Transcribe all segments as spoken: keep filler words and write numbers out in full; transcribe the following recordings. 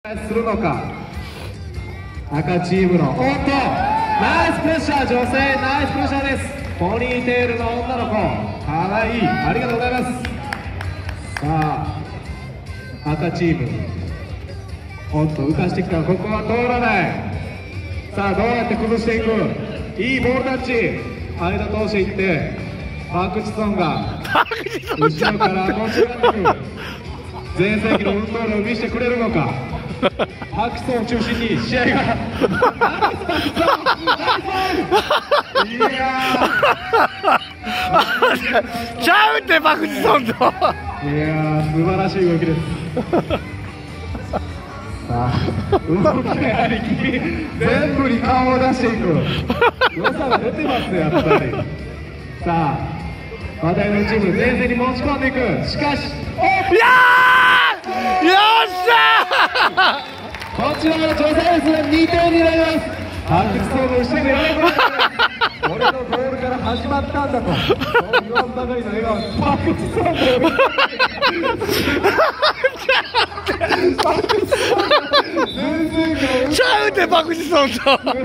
するのか。赤チームのおっとナイスプレッシャー、女性ナイスプレッシャーです。ポニーテールの女の子かわいい、ありがとうございます。さあ赤チームおっと浮かしてきた。ここは通らない。さあどうやって崩していく。いいボールタッチ、間通していってパクチソンが後ろから持ち上がってくる。全盛期の運動量を見せてくれるのか。パクソンを中心に試合がいやちゃうってパクチソンと。いやー素晴らしい動きです。さあ動きがありき全部に顔を出していく良さが出てますねやっぱり。さあ話題のチーム前線に持ち込んでいく。しかしおいやーよっしゃーこちらの女性です。にてんになります。パクチソンの後ろで喜んで俺のゴールから始まったんだと言わんばかりの笑顔。パクチソンのちゃうってパクチソンと。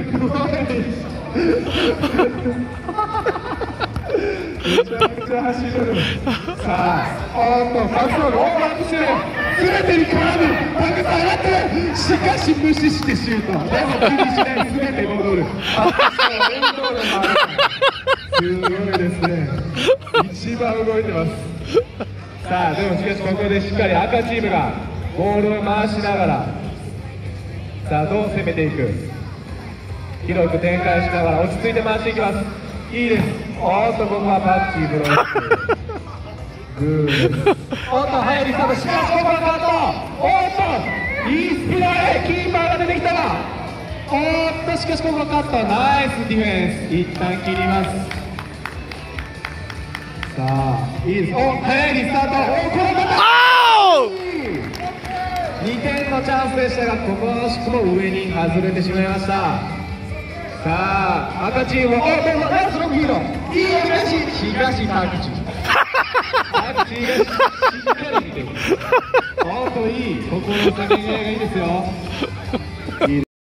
めちゃくちゃ走る。さあおっとパクチソンがオーバーアップしてる。全てに絡む。パクチソン上がってる。しかし無視してシュート。でも気にしない。全て戻る。パクチソン連動で回る。すごいですね。一番動いてます。さあでもしかしここでしっかり赤チームがボールを回しながらさあどう攻めていく。広く展開しながら落ち着いて回していきます。いいです。おっとここはパッチブロックグーです。おっと速いリスタート。しかしここはカット。おっといいスピードでキーパーが出てきたがおっとしかしここはカット。ナイスディフェンス。一旦切ります。さあいいです。お速いリスタート。おこれまたにてんのチャンスでしたがここは惜しくも上に外れてしまいました。さあ赤チームおっとナイスロックヒーロー。いい東東パクチパクチがしっかり見てる。おっといいここの攻めがいいですよ。いい